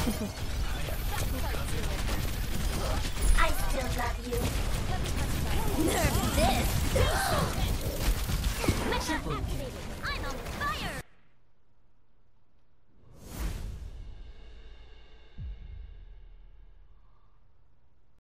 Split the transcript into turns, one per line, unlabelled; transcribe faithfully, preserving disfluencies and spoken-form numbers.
I still love you. Nerf this. Mission activated.